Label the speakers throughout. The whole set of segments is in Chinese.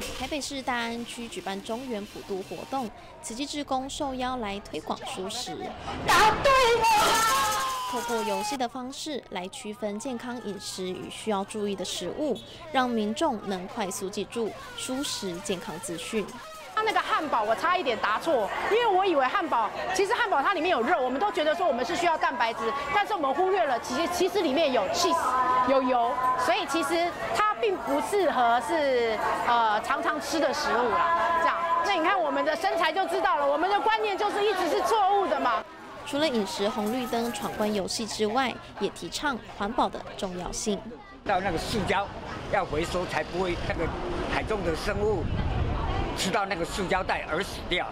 Speaker 1: 台北市大安区举办中元普渡活动，慈济志工受邀来推广蔬食。答对了！透过游戏的方式来区分健康饮食与需要注意的食物，让民众能快速记住蔬食健康资讯。
Speaker 2: 那个汉堡我差一点答错，因为我以为汉堡其实汉堡它里面有肉，我们都觉得说我们是需要蛋白质，但是我们忽略了其实里面有 cheese 有油，所以其实它并不适合是常常吃的食物啦。这样，那你看我们的身材就知道了，我们的观念就是一直是错误的嘛。
Speaker 1: 除了饮食红绿灯闯关游戏之外，也提倡环保的重要性。
Speaker 3: 到那个塑胶要回收，才不会那个海中的生物吃到那个塑胶袋而死掉。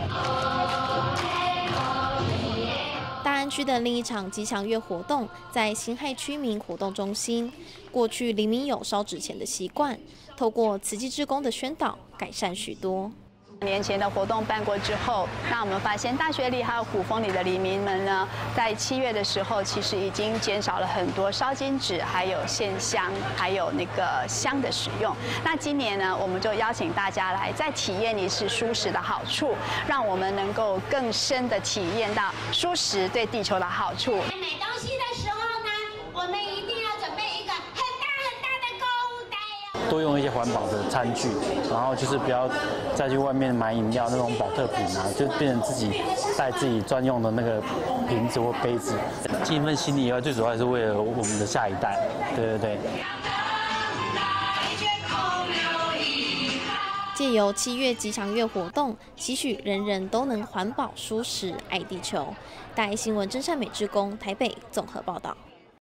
Speaker 1: 大安区的另一场吉祥月活动，在辛亥区民活动中心。过去黎明有烧纸钱的习惯，透过慈济志工的宣导，改善许多。
Speaker 4: 年前的活动办过之后，那我们发现大学里还有古风里的黎民们呢，在7月的时候，其实已经减少了很多烧金纸、还有线香、还有那个香的使用。那今年呢，我们就邀请大家来再体验一次蔬食的好处，让我们能够更深的体验到蔬食对地球的好处。
Speaker 5: 买东西的时候呢，我们一定要准备一个很大的购物袋哦。
Speaker 6: 多用一些环保的餐具，然后就是不要再去外面买饮料那种保特瓶啊，就变成自己带自己专用的那个瓶子或杯子，尽一份心力以外，最主要还是为了我们的下一代。对对对。
Speaker 1: 借由7月吉祥月活动，期许人人都能环保蔬食，爱地球。大爱新闻真善美志工台北综合报道。